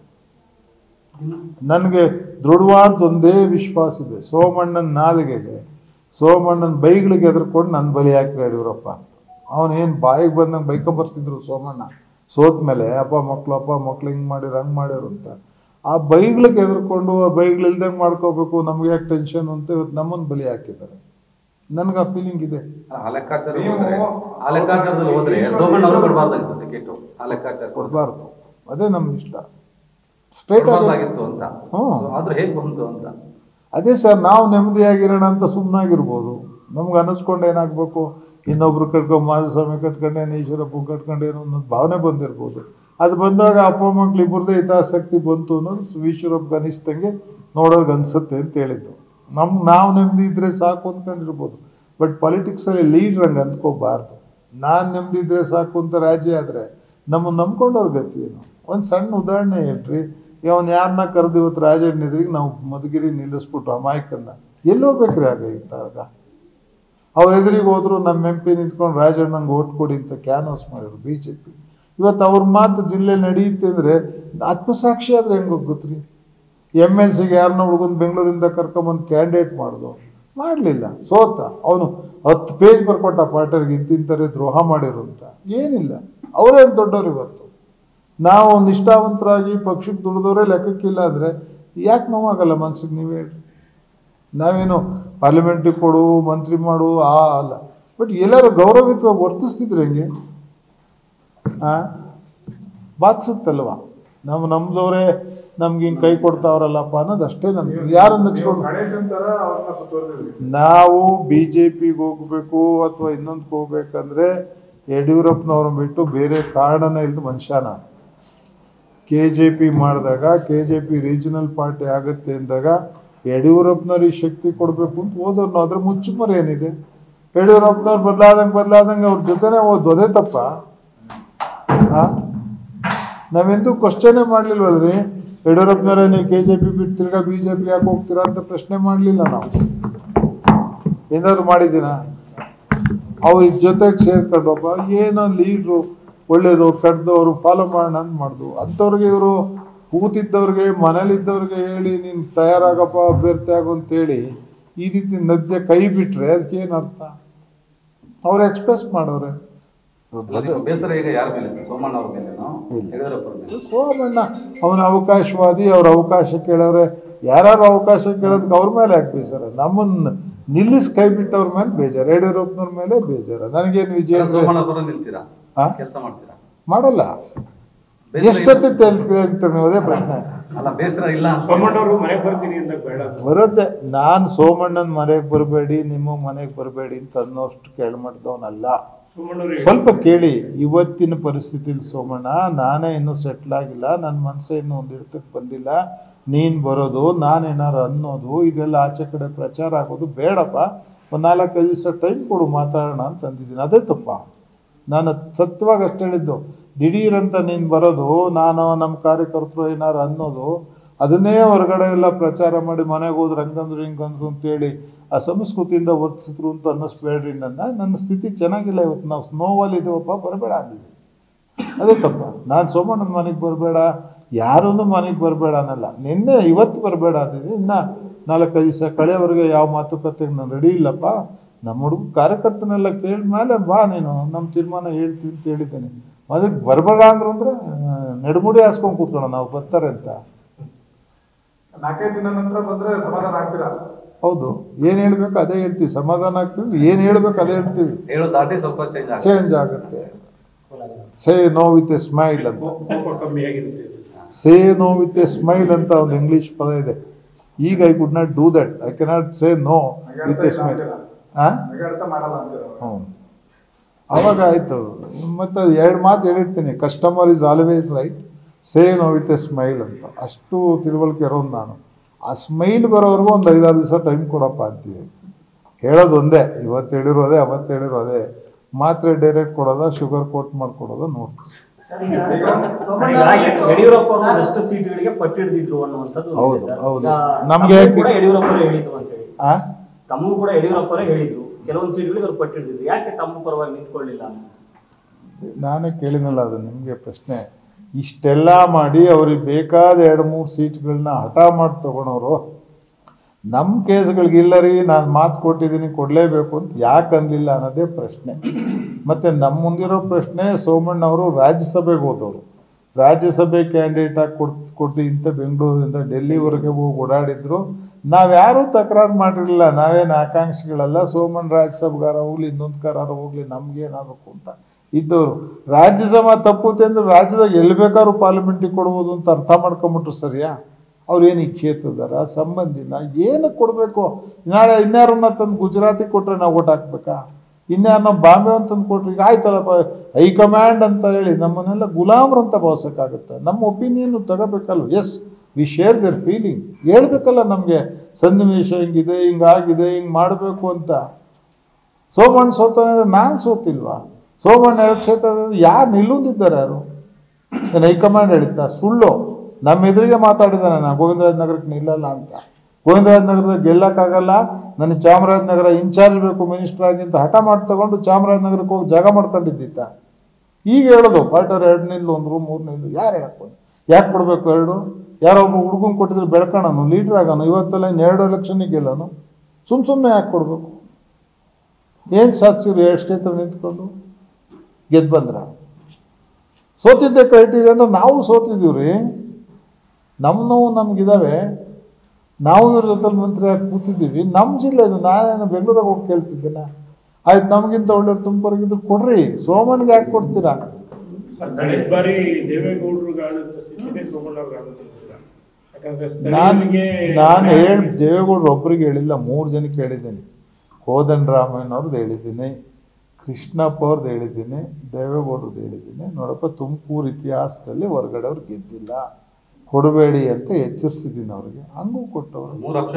[SPEAKER 1] ನನಗೆ ದೃಢವಾದ ಒಂದೇ ವಿಶ್ವಾಸ ಇದೆ, ಸೋಮಣ್ಣನ ನಾಲಿಗೆಗೆ, ಸೋಮಣ್ಣನ ಬೈಗಳಿಗೆ ಎದ್ರಕೊಂಡು ನನ್ನ ಬಲಿ ಹಾಕಿ ಯಡಿಯೂರಪ್ಪ ಅಂತ. ಅವನೇನು ಬಾಯಿಗೆ ಬಂದಂಗೆ ಬೈಕೊಂಬರ್ತಿದ್ರು ಸೋಮಣ್ಣ ಸೋತ ಮೇಲೆ, ಅಪ್ಪ ಮಕ್ಳು ಹಿಂಗೆ ಮಾಡಿರು ಹಂಗೆ ಮಾಡ್ಯಾರು ಅಂತ. ಆ ಬೈಗಳಿಗೆ ಎದ್ರಕೊಂಡು ಆ ಬೈಗಳಿಲ್ದಂಗೆ ಮಾಡ್ಕೋಬೇಕು, ನಮ್ಗೆ ಯಾಕೆ ಟೆನ್ಷನ್ ಅಂತ ಇವತ್ತು ನಮ್ಮನ್ನು ಬಲಿ ಹಾಕಿದ್ದಾರೆ. ನನಗೆ ಆ ಫೀಲಿಂಗ್ ಇದೆ.
[SPEAKER 2] ಆ ಲೆಕ್ಕಾಚಾರದಲ್ಲಿ ಹೋದ್ರೆ ಸೋಮಣ್ಣ ಅವರು ಕೊಡಬಾರ್ದಾಗಿತ್ತು ಟಿಕೆಟ್, ಆ ಲೆಕ್ಕಾಚಾರ
[SPEAKER 1] ಕೊಡಬಾರ್ದು. ಅದೇ ನಮ್ಮ ಇಷ್ಟ, ಸ್ಟ್ರೈಟ್
[SPEAKER 2] ಆಗಿತ್ತು ಅಂತ. ಆದ್ರೂ ಹೇಗೆ ಬಂತು ಅಂತ.
[SPEAKER 1] ಅದೇ ಸರ್, ನಾವು ನೆಮ್ಮದಿಯಾಗಿರೋಣ ಅಂತ ಸುಮ್ಮನಾಗಿರ್ಬೋದು. ನಮ್ಗೆ ಅನ್ನಿಸ್ಕೊಂಡು ಏನಾಗಬೇಕು, ಇನ್ನೊಬ್ರು ಕಟ್ಕೊಂಡು ಮಾಧುಸ್ವಾಮಿ ಕಟ್ಕೊಂಡೇನು, ಈಶ್ವರಪ್ಪ ಕಟ್ಕೊಂಡೇನು ಅನ್ನೋದು ಭಾವನೆ ಬಂದಿರ್ಬೋದು. ಅದು ಬಂದಾಗ ಅಪ್ಪ ಮಕ್ಳು ಇಬ್ಬರದೇ ಹಿತಾಸಕ್ತಿ ಬಂತು ಅನ್ನೋದು ಈಶ್ವರಪ್ಪಗೆ ಅನಿಸ್ದಂಗೆ ನೋಡೋರ್ಗೆ ಅನಿಸುತ್ತೆ ಅಂತ ಹೇಳಿದ್ದು. ನಾವು ನೆಮ್ಮದಿ ಇದ್ರೆ ಸಾಕು ಅಂದ್ಕೊಂಡಿರ್ಬೋದು. ಬಟ್ ಪಾಲಿಟಿಕ್ಸಲ್ಲಿ ಲೀಡ್ರ್ ಹಂಗೆ ಅಂದ್ಕೋಬಾರ್ದು. ನಾನು ನೆಮ್ಮದಿ ಇದ್ರೆ ಸಾಕು ಅಂತ ರಾಜ್ಯ ಆದರೆ ನಮ್ಮನ್ನು ನಂಬ್ಕೊಂಡವ್ರ ಗತಿ ಏನು? ಒಂದು ಸಣ್ಣ ಉದಾಹರಣೆ ಹೇಳ್ರಿ. ಅವನು ಯಾರನ್ನ ಕರೆದು ಇವತ್ತು ರಾಜಣ್ಣ ಎದುರಿಗೆ ನಾವು ಮಧುಗಿರಿ ನಿಲ್ಲಿಸ್ಬಿಟ್ಟು ಅಮಾಯಕನ್ನ ಎಲ್ಲಿ ಹೋಗ್ಬೇಕ್ರಿ? ಇದ್ದಾಗ ಅವ್ರ ಎದುರಿಗೆ ಹೋದ್ರು ನಮ್ಮ ಎಂ ಪಿ ನಿಂತ್ಕೊಂಡು ರಾಜಣ್ಣಂಗೆ ಓಟ್ ಕೊಡಿ ಅಂತ ಕ್ಯಾನ್ವಾಸ್ ಮಾಡಿದ್ರು BJP. ಇವತ್ತು ಅವ್ರ ಮಾತು ಜಿಲ್ಲೆ ನಡೆಯುತ್ತೆ ಅಂದರೆ ಆತ್ಮಸಾಕ್ಷಿ ಆದರೆ ಹೆಂಗೆ ಹೋಗುತ್ರಿ? MLCಗೆ ಯಾರನ್ನ ಹುಡುಗನ ಬೆಂಗಳೂರಿಂದ ಕರ್ಕೊಂಬಂದು ಕ್ಯಾಂಡಿಡೇಟ್ ಮಾಡಿದ್ರು, ಮಾಡಲಿಲ್ಲ, ಸೋತ. ಅವನು 10 ಪೇಜ್ ಬರ್ಕೊಟ್ಟ ಪಾರ್ಟರ್ಗೆ ಇಂತಿಂಥರೇ ದ್ರೋಹ ಮಾಡಿರು ಅಂತ. ಏನಿಲ್ಲ, ಅವರೇನು ದೊಡ್ಡವ್ರು. ಇವತ್ತು ನಾವು ನಿಷ್ಠಾವಂತರಾಗಿ ಪಕ್ಷಕ್ಕೆ ದುಡಿದವರೇ ಲೆಕ್ಕಕ್ಕಿಲ್ಲ ಅಂದರೆ ಯಾಕೆ ನೋವಾಗಲ್ಲ ಮನ್ಸಿಗೆ? ನೀವು ಹೇಳ್ರಿ. ನಾವೇನು ಪಾರ್ಲಿಮೆಂಟಿಗೆ ಕೊಡು, ಮಂತ್ರಿ ಮಾಡು ಅಲ್ಲ, ಬಟ್ ಎಲ್ಲರೂ ಗೌರವಿತವಾಗಿ ವರ್ತಿಸ್ತಿದ್ರೆ ಹೆಂಗೆ? ಬಾಧಿಸುತ್ತಲ್ವ? ನಮ್ದವರೇ ನಮ್ಗೆ ಹಿಂಗೆ ಕೈ ಕೊಡ್ತಾವ್ರಲ್ಲಪ್ಪ ಅನ್ನೋದು ಅಷ್ಟೇ. ನಮ್ಗೆ ಯಾರನ್ನ ಹಚ್ಕೊಂಡು ನಾವು BJPಗೆ ಹೋಗ್ಬೇಕು ಅಥವಾ ಇನ್ನೊಂದಕ್ಕೆ ಹೋಗ್ಬೇಕಂದ್ರೆ ಯಡಿಯೂರಪ್ಪನವ್ರ ಬಿಟ್ಟು ಬೇರೆ ಕಾರಣನೇ ಇಲ್ದು ಮನುಷ್ಯನ. KJP ಮಾಡಿದಾಗ, KJP ರೀಜನಲ್ ಪಾರ್ಟಿ ಆಗುತ್ತೆ ಅಂದಾಗ ಯಡಿಯೂರಪ್ಪನವ್ರಿಗೆ ಶಕ್ತಿ ಕೊಡಬೇಕು ಅಂತ ಹೋದವ್ರು. ಅದ್ರ ಮುಚ್ಚುಮರೆ ಏನಿದೆ? ಯಡಿಯೂರಪ್ಪನವ್ರು ಬದಲಾದಂಗೆ ಅವ್ರ ಜೊತೆನೇ ಹೋದ್, ಅದೇ ತಪ್ಪ? ನಾವೆಂದೂ ಕ್ವಶನೇ ಮಾಡಲಿಲ್ವಲ್ರಿ? ಯಡಿಯೂರಪ್ಪನವರೇ ನೀವು KJP ಬಿಟ್ಟು ತಿರ್ಗಾ BJPಗೆ ಯಾಕೆ ಹೋಗ್ತೀರಾ ಅಂತ ಪ್ರಶ್ನೆ ಮಾಡಲಿಲ್ಲ ನಾವು. ಏನಾದ್ರು ಮಾಡಿದ್ದೀನ? ಅವ್ರ ಜೊತೆಗೆ ಸೇರ್ಕೊಂಡೊಬ್ಬ ಏನೋ ಲೀಡ್ರು ಒಳ್ಳೇದು ಕಡ್ದವ್ರು ಫಾಲೋ ಮಾಡೋಣ ಅಂತ ಮಾಡ್ದು. ಅಂಥವ್ರಿಗೆ ಇವರು ಕೂತಿದ್ದವ್ರಿಗೆ, ಮನೇಲಿದ್ದವ್ರಿಗೆ ಹೇಳಿ ನೀನು ತಯಾರಾಗಪ್ಪ ಅಭ್ಯರ್ಥಿ ಆಗು ಅಂತೇಳಿ ಈ ರೀತಿ ನದ್ಯ ಕೈ ಬಿಟ್ರೆ ಅದಕ್ಕೇನು ಅರ್ಥ? ಅವ್ರು ಎಕ್ಸ್ಪ್ರೆಸ್ ಮಾಡೋರೆ.
[SPEAKER 2] ಬೇಸರ ಈಗ ಯಾರ ಮೇಲೆ? ಸೋಮಣ್ಣ ಅವ್ರ ಮೇಲೆ?
[SPEAKER 1] ಸೋಮಣ್ಣ ಅವನ ಅವಕಾಶವಾದಿ, ಅವ್ರ ಅವಕಾಶ ಕೇಳೋರೆ. ಯಾರು ಅವಕಾಶ ಕೇಳೋದಕ್ಕೆ ಅವ್ರ ಮೇಲೆ ಯಾಕೆ ಬೇಜಾರ? ನಮ್ಮನ್ನ ನಿಲ್ಲಿಸಿ ಕೈ ಬಿಟ್ಟವ್ರ ಮೇಲೆ ಬೇಜಾರ, ಯಡಿಯೂರಪ್ಪನವ್ರ ಮೇಲೆ ಬೇಜಾರ. ನನಗೇನು ವಿಜಯ ಮಾಡಲ್ಲ. ಎಷ್ಟು ಸತಿ ಹೇಳ್ತಾರೆ ನೀವು? ಅದೇ ಪ್ರಶ್ನೆ ಬರುತ್ತೆ. ನಾನು ಸೋಮಣ್ಣನ ಮನೆಗೆ ಬರಬೇಡಿ, ನಿಮ್ಮ ಮನೆಗೆ ಬರಬೇಡಿ ಅಂತ ಅನ್ನೋಷ್ಟು ಕೆಳಮಟ್ಟದವನಲ್ಲ. ಸ್ವಲ್ಪ ಕೇಳಿ, ಇವತ್ತಿನ ಪರಿಸ್ಥಿತಿಲಿ ಸೋಮಣ್ಣ, ನಾನೇ ಇನ್ನೂ ಸೆಟ್ಲ್ ಆಗಿಲ್ಲ, ನನ್ನ ಮನಸ್ಸೇ ಇನ್ನೂ ಒಂದು ಹಿಡ್ತಕ್ಕೆ ಬಂದಿಲ್ಲ. ನೀನು ಬರೋದು, ನಾನೇನಾರು ಅನ್ನೋದು, ಇದೆಲ್ಲ ಆಚೆ ಕಡೆ ಪ್ರಚಾರ ಆಗೋದು ಬೇಡಪ್ಪ. ಒಂದು 4-5 ದಿವಸ ಟೈಮ್ ಕೊಡು, ಮಾತಾಡೋಣ ಅಂತ ಅಂದಿದ್ದೀನಿ. ಅದೇ ತಪ್ಪ? ನಾನು ಸತ್ಯವಾಗಿ ಅಷ್ಟು ಹೇಳಿದ್ದು. ದಿಢೀರಂತ ನೀನು ಬರೋದು, ನಾನು ನಮ್ಮ ಕಾರ್ಯಕರ್ತರು ಏನಾರು ಅನ್ನೋದು, ಅದನ್ನೇ ಹೊರಗಡೆ ಎಲ್ಲ ಪ್ರಚಾರ ಮಾಡಿ ಮನೆಗೆ ಹೋದ್ರೆ ಹಂಗಂದ್ರು ಹಿಂಗಂದ್ರು ಅಂತೇಳಿ ಆ ಸಂಸ್ಕೃತಿಯಿಂದ ವರ್ತಿಸಿದ್ರು ಅಂತ ಅನ್ನಿಸ್ಬೇಡ್ರಿ. ನನ್ನ ಸ್ಥಿತಿ ಚೆನ್ನಾಗಿಲ್ಲ ಇವತ್ತು, ನಾವು ನೋವಲ್ಲಿ ಇದ್ದೀವಪ್ಪ, ಬರಬೇಡ ಅಂದಿದ್ವಿ. ಅದೇ ತಪ್ಪ? ನಾನು ಸೋಮಣ್ಣನ ಮನೆಗೆ ಬರಬೇಡ, ಯಾರೊಂದು ಮನೆಗೆ ಬರಬೇಡ ಅನ್ನಲ್ಲ. ನಿನ್ನೆ ಇವತ್ತು ಬರಬೇಡ ಅಂದಿದ್ವಿ. ಇನ್ನು 4-5 ದಿವಸ ಕಳೆಯವರೆಗೆ ಯಾವ ಮಾತುಕತೆಗೆ ನಾನು ರೆಡಿ ಇಲ್ಲಪ್ಪ. ನಮ್ಮ ಹುಡುಗ ಕಾರ್ಯಕರ್ತನೆಲ್ಲ ಕೇಳಿದ ಮೇಲೆ ಬಾ, ನೀನು ನಮ್ಮ ತೀರ್ಮಾನ ಹೇಳ್ತೀನಿ ಅಂತ ಹೇಳಿದ್ದೇನೆ. ಅದಕ್ಕೆ ಬರಬೇಡ ಅಂದ್ರು ಅಂದರೆ ನೆಡಮುಡಿ ಹಾಸ್ಕೊಂಡು ಕೂತ್ಕೊಳ್ಳೋಣ, ನಾವು ಬರ್ತಾರೆ ಅಂತ.
[SPEAKER 4] 4-5 ದಿನ ನಂತರ ಬಂದರೆ ಸಮಾಧಾನ ಆಗ್ತೀರಾ?
[SPEAKER 1] ಹೌದು, ಏನು ಹೇಳ್ಬೇಕು ಅದೇ ಹೇಳ್ತೀವಿ, ಸಮಾಧಾನ ಆಗ್ತೀವಿ. ಏನು ಹೇಳ್ಬೇಕು ಅದೇ ಹೇಳ್ತೀವಿ, ಚೇಂಜ್ ಆಗುತ್ತೆ. Say no with a smile ಅಂತ, say no with a smile ಅಂತ ಒಂದು ಇಂಗ್ಲೀಷ್ ಪದ ಇದೆ. ಈಗ I could not do that, I cannot say no with a smile. ಅವಾಗ ಆಯಿತು. ಮತ್ತು 2 ಮಾತು ಹೇಳಿರ್ತೀನಿ, customer is always right, say no with a smile ಅಂತ. ಅಷ್ಟು ತಿಳುವಳಿಕೆ ಇರೋದು ನಾನು. ಆ ಸ್ಮೈಲ್ ಬರೋವರೆಗೂ ಒಂದು 5-6 ದಿವಸ ಟೈಮ್ ಕೊಡಪ್ಪ ಅಂತೀವಿ. ಹೇಳೋದು ಒಂದೇ, ಇವತ್ತು ಹೇಳಿರೋದೇ ಅವತ್ತು ಹೇಳಿರೋದೇ, ಮಾತ್ರೆ ಡೈರೆಕ್ಟ್ ಕೊಡೋದ ಶುಗರ್ ಕೋಟ್ ಮಾಡ್ಕೊಡೋದ ನೋಡ್ತೀವಿ.
[SPEAKER 3] ಯಡಿಯೂರಪ್ಪ ಅವರು ಎಷ್ಟು ಸೀಟ್ಗಳಿಗೆ ಪಟ್ಟಿಡಿದ್ರು ಅನ್ನುವಂಥದ್ದು
[SPEAKER 1] ಹೌದು ಹೌದು. ನಮ್ಗೆ
[SPEAKER 3] ಯಡಿಯೂರಪ್ಪ ಹೇಳಿದ್ರು ಅಂತ ಹೇಳಿ ತಮ್ಮಗೂ ಕೂಡ ಯಡಿಯೂರಪ್ಪ ಹೇಳಿದ್ರು ಕೆಲವೊಂದು ಸೀಟ್ಗಳಿಗೆ ಅವ್ರು ಪಟ್ಟಿಡಿದ್ರು, ಯಾಕೆ ತಮ್ಮ ಪರವಾಗಿ ನಿಂತ್ಕೊಳ್ಳಿಲ್ಲ ಅಂತ
[SPEAKER 1] ನಾನೇ ಕೇಳಿನಲ್ಲ, ಅದು ನಿಮಗೆ ಪ್ರಶ್ನೆ. ಇಷ್ಟೆಲ್ಲ ಮಾಡಿ ಅವ್ರಿಗೆ ಬೇಕಾದ 2-3 ಸೀಟ್ಗಳನ್ನ ಹಠ ಮಾಡಿ ತಗೊಳೋರು ನಮ್ಮ ಕೇಸ್ಗಳಿಗೆ ಇಲ್ಲ ರೀ ನಾನು ಮಾತು ಕೊಟ್ಟಿದ್ದೀನಿ ಕೊಡಲೇಬೇಕು ಅಂತ ಯಾಕೆ ಅನ್ನಲಿಲ್ಲ ಅನ್ನೋದೇ ಪ್ರಶ್ನೆ. ಮತ್ತು ನಮ್ಮ ಮುಂದಿರೋ ಪ್ರಶ್ನೆ, ಸೋಮಣ್ಣವರು ರಾಜ್ಯಸಭೆಗೆ ಹೋದವರು, ರಾಜ್ಯಸಭೆ ಕ್ಯಾಂಡಿಡೇಟ್ ಆಗಿ ಕೊಟ್ಟು ಇಂಥ ಬೆಂಗಳೂರಿಂದ ಡೆಲ್ಲಿವರೆಗೆ ಹೋಗಿ ಓಡಾಡಿದ್ರು. ನಾವ್ಯಾರೂ ತಕರಾರು ಮಾಡಿರಲಿಲ್ಲ, ನಾವೇನು ಆಕಾಂಕ್ಷಿಗಳಲ್ಲ. ಸೋಮಣ್ಣ ರಾಜ್ಯಸಭೆಗಾರ ಹೋಗ್ಲಿ ಇನ್ನೊಂದು ಕಾರಾರ ಹೋಗ್ಲಿ ನಮ್ಗೇನಾಗಬೇಕು ಅಂತ ಇದ್ದವರು. ರಾಜ್ಯಸಭಾ ತಪ್ಪುತ್ತೆ ಅಂದ್ರೆ ರಾಜ್ಯದಾಗ ಎಲ್ಲಿ ಬೇಕಾದ್ರೂ ಪಾರ್ಲಿಮೆಂಟಿಗೆ ಕೊಡ್ಬೋದು ಅಂತ ಅರ್ಥ ಮಾಡ್ಕೊಂಬಿಟ್ರು ಸರಿಯಾ? ಅವ್ರು ಏನು ಈ ಕ್ಷೇತ್ರದಾರ ಸಂಬಂಧಿನ ಏನಕ್ಕೆ ಕೊಡಬೇಕು? ನಾಳೆ ಇನ್ಯಾರನ್ನ ತಂದು ಗುಜರಾತಿಗೆ ಕೊಟ್ಟರೆ ನಾವು ಓಟ್ ಹಾಕ್ಬೇಕಾ? ಇನ್ಯಾರನ್ನ ಬಾಂಬೆ ಅಂತಂದು ಕೊಟ್ರೆ ಈಗ ಆಯ್ತಲ್ಲಪ್ಪ ಹೈಕಮಾಂಡ್ ಅಂತ ಹೇಳಿ ನಮ್ಮನ್ನೆಲ್ಲ ಗುಲಾಮ್ರಂತ ಭಾವಿಸೋಕ್ಕಾಗುತ್ತೆ? ನಮ್ಮ ಒಪಿನಿಯನ್ನು ತಗೋಬೇಕಲ್ವ? Yes we share their feeling, ಹೇಳ್ಬೇಕಲ್ಲ ನಮಗೆ ಸನ್ನಿವೇಶ ಹಿಂಗಿದೆ, ಹಿಂಗಾಗಿದೆ, ಹಿಂಗೆ ಮಾಡಬೇಕು ಅಂತ. ಸೋಮಣ್ಣ ಸೋತಾನೆ ನಾನು ಸೋತಿಲ್ವಾ? ಸೋಮಣ್ಣ 2 ಕ್ಷೇತ್ರ ಯಾರು ನಿಲ್ಲುಂದಿದ್ದಾರೆ? ಯಾರು ಏನು ಹೈಕಮಾಂಡ್ ಹೇಳಿದ್ದ? ಸುಳ್ಳು. ನಮ್ಮ ಎದುರಿಗೆ ಮಾತಾಡಿದ್ದಾನೆ ನಾನು ಗೋವಿಂದರಾಜನಗರಕ್ಕೆ ನಿಲ್ಲಲ್ಲ ಅಂತ. ಗೋವಿಂದರಾಜನಗರದಾಗ ಗೆಲ್ಲಕ್ಕಾಗಲ್ಲ, ನನಗೆ ಚಾಮರಾಜನಗರ ಇನ್ಚಾರ್ಜ್ ಬೇಕು ಮಿನಿಸ್ಟರ್ ಆಗಿ ಅಂತ ಹಠ ಮಾಡಿ ತಗೊಂಡು ಚಾಮರಾಜನಗರಕ್ಕೆ ಹೋಗಿ ಜಾಗ ಮಾಡ್ಕೊಂಡಿದ್ದಿತ್ತ. ಈಗ ಹೇಳೋದು ಕ್ವಾರ್ಟರ್ 2 ನಿಲ್ಲು, 1 ರೂಮ್ 3 ನಿಲ್ಲು. ಯಾರು ಹೇಳಕ್ಬೋದು? ಯಾಕೆ ಕೊಡಬೇಕು 2? ಯಾರೊಬ್ಬ ಹುಡುಗನ್ ಕೊಟ್ಟಿದ್ರೆ ಬೆಳ್ಕೊಳ್ಳೋನು, ಲೀಡ್ರ್ ಆಗೋನು, ಇವತ್ತೆಲ್ಲ 2 ಎಲೆಕ್ಷನ್ನಿಗೆ ಗೆಲ್ಲೋನು. ಸುಮ್ಮನೆ ಯಾಕೆ ಕೊಡಬೇಕು? ಏನು ಸಾಧಿಸಿದ್ರು 2 ಕ್ಷೇತ್ರ ನಿಂತ್ಕೊಂಡು ಗೆದ್ದು ಬಂದ್ರ? ಸೋತಿದ್ದೆ ಕ್ರೈಟೀರಿಯಾ ಅಂದ್ರೆ ನಾವು ಸೋತಿದ್ದೀವಿ ರೀ. ನಮ್ಮ ನೋವು ನಮಗಿದಾವೆ. ನಾವು ಇವ್ರ ಜೊತೆ ಮಂತ್ರಿಯಾಗಿ ಕೂತಿದ್ದೀವಿ. ನಮ್ಮ ಜಿಲ್ಲೆ ಇದು. ನಾನೇನು ಬೆಂಗಳೂರಾಗ ಹೋಗಿ ಕೇಳ್ತಿದ್ದೀನ? ಆಯ್ತು, ನಮಗಿಂತ ಒಳ್ಳೆ ತುಮಕೂರಿಗಿದ್ರು ಕೊಡ್ರಿ. ಸೋಮಣ್ಣಿಗೆ ಯಾಕೆ ಕೊಡ್ತೀರಾ? ನಾನು ದೇವೇಗೌಡರು ಒಬ್ರಿಗೆ ಹೇಳಿಲ್ಲ, 3 ಜನಕ್ಕೆ ಹೇಳಿದ್ದೀನಿ. ಕೋದಂಡರಾಮಯ್ಯನವ್ರದ್ದು ಹೇಳಿದ್ದೀನಿ, ಕೃಷ್ಣಪ್ಪ ಅವ್ರದ್ದು ಹೇಳಿದ್ದೀನಿ, ದೇವೇಗೌಡರದ್ದು ಹೇಳಿದ್ದೀನಿ. ನೋಡಪ್ಪ, ತುಮಕೂರು ಇತಿಹಾಸದಲ್ಲಿ ಹೊರಗಡೆ ಅವ್ರು ಗೆದ್ದಿಲ್ಲ, ಕೊಡಬೇಡಿ ಅಂತ ಎಚ್ಚರಿಸಿದ್ದೀನಿ ಅವ್ರಿಗೆ. ಹಂಗೂ ಕೊಟ್ಟವರು.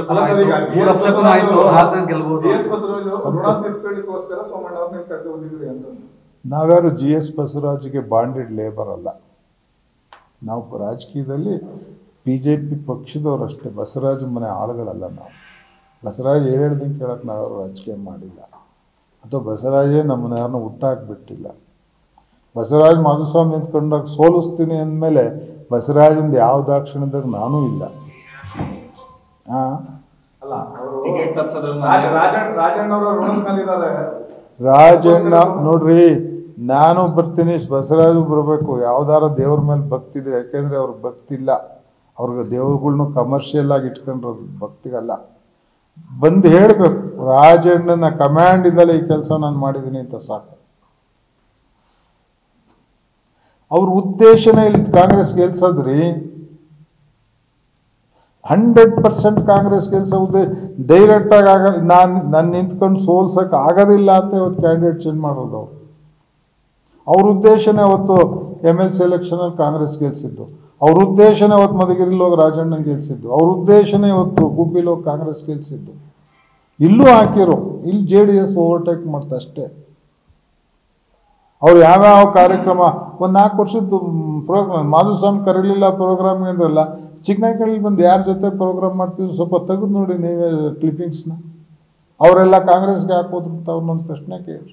[SPEAKER 1] ನಾವ್ಯಾರು GS ಬಸವರಾಜ್ಗೆ ಬಾಂಡೆಡ್ ಲೇಬರ್ ಅಲ್ಲ. ನಾವು ರಾಜಕೀಯದಲ್ಲಿ BJP ಪಕ್ಷದವರಷ್ಟೇ, ಬಸವರಾಜ್ ಮನೆ ಆಳುಗಳಲ್ಲ ನಾವು. ಬಸವರಾಜ್ ಹೇಳ್ದಂಗೆ ಕೇಳಕ್ಕೆ ನಾವ್ಯಾರು ರಾಜಕೀಯ ಮಾಡಿಲ್ಲ, ಅಥವಾ ಬಸವರಾಜೇ ನಮ್ಮನ್ನ ಯಾರನ್ನೂ ಹುಟ್ಟಾಕ್ಬಿಟ್ಟಿಲ್ಲ. ಬಸವರಾಜ್ ಮಾಧುಸ್ವಾಮಿ ನಿಂತ್ಕೊಂಡಾಗ ಸೋಲಿಸ್ತೀನಿ ಅಂದಮೇಲೆ ಬಸವರಾಜಿಂದ ಯಾವ ದಾಕ್ಷಿಣ್ಯದಾಗ ನಾನೂ ಇಲ್ಲ. ರಾಜಣ್ಣ ನೋಡ್ರಿ, ನಾನು ಬರ್ತೀನಿ, ಬಸವರಾಜು ಬರಬೇಕು. ಯಾವ್ದಾರ ದೇವ್ರ ಮೇಲೆ ಭಕ್ತಿ ಇದ್ರೆ, ಯಾಕೆಂದ್ರೆ ಅವ್ರಿಗೆ ಭಕ್ತಿ ಇಲ್ಲ. ಅವ್ರಿಗೆ ದೇವ್ರುಗಳ್ನು ಕಮರ್ಷಿಯಲ್ ಆಗಿ ಇಟ್ಕೊಂಡಿರೋದು, ಭಕ್ತಿಗಲ್ಲ. ಬಂದು ಹೇಳಬೇಕು, ರಾಜಣ್ಣನ ಕಮ್ಯಾಂಡ್ ಇದ್ದಲ್ಲ ಈ ಕೆಲಸ ನಾನು ಮಾಡಿದ್ದೀನಿ ಅಂತ ಸಾಕು. ಅವ್ರ ಉದ್ದೇಶನೇ ಇಲ್ಲಿ ಕಾಂಗ್ರೆಸ್ ಗೆಲ್ಸದ್ರಿ. 100% ಕಾಂಗ್ರೆಸ್ ಗೆಲ್ಸ ಉದ್ದೇಶ. ಡೈರೆಕ್ಟ್ ಆಗಿ ನಾನು ನಿಂತ್ಕೊಂಡು ಸೋಲ್ಸಕ್ಕೆ ಆಗೋದಿಲ್ಲ ಅಂತ ಇವತ್ತು ಕ್ಯಾಂಡಿಡೇಟ್ ಚೇಂಜ್ ಮಾಡೋದು. ಅವ್ರ ಉದ್ದೇಶನೇ ಅವತ್ತು MLC ಎಲೆಕ್ಷನಲ್ಲಿ ಕಾಂಗ್ರೆಸ್ ಗೆಲ್ಸಿದ್ದು. ಅವ್ರ ಉದ್ದೇಶನೇ ಅವತ್ತು ಮಧುಗಿರಿಲಿ ಹೋಗಿ ರಾಜಣ್ಣನ ಗೆಲ್ಸಿದ್ದು. ಅವ್ರ ಉದ್ದೇಶನೇ ಇವತ್ತು ಗುಬ್ಬಿಲಿ ಹೋಗಿ ಕಾಂಗ್ರೆಸ್ ಗೆಲ್ಸಿದ್ದು. ಇಲ್ಲೂ ಹಾಕಿರೋ, ಇಲ್ಲಿ JDS ಓವರ್ಟೇಕ್ ಮಾಡ್ತಾ ಅಷ್ಟೇ. ಅವ್ರು ಯಾವ್ಯಾವ ಕಾರ್ಯಕ್ರಮ, ಒಂದು 4 ವರ್ಷದ್ದು ಪ್ರೋಗ್ರಾಮ್, ಮಾಧುಸ್ವಾಮಿ ಕರೀಲಿಲ್ಲ ಪ್ರೋಗ್ರಾಮ್ಗೆ ಅಂದ್ರಲ್ಲ, ಚಿಕ್ಕನಹಳ್ಳಿ ಬಂದು ಯಾರ ಜೊತೆ ಪ್ರೋಗ್ರಾಮ್ ಮಾಡ್ತಿದ್ರು ಸ್ವಲ್ಪ ತೆಗೆದು ನೋಡಿ ನೀವೇ ಕ್ಲಿಪ್ಪಿಂಗ್ಸ್ನ. ಅವರೆಲ್ಲ ಕಾಂಗ್ರೆಸ್ಗೆ ಹಾಕೋದ್ರು ಅಂತ ಅವ್ರನ್ನೊಂದು ಪ್ರಶ್ನೆ ಕೇಳಿ.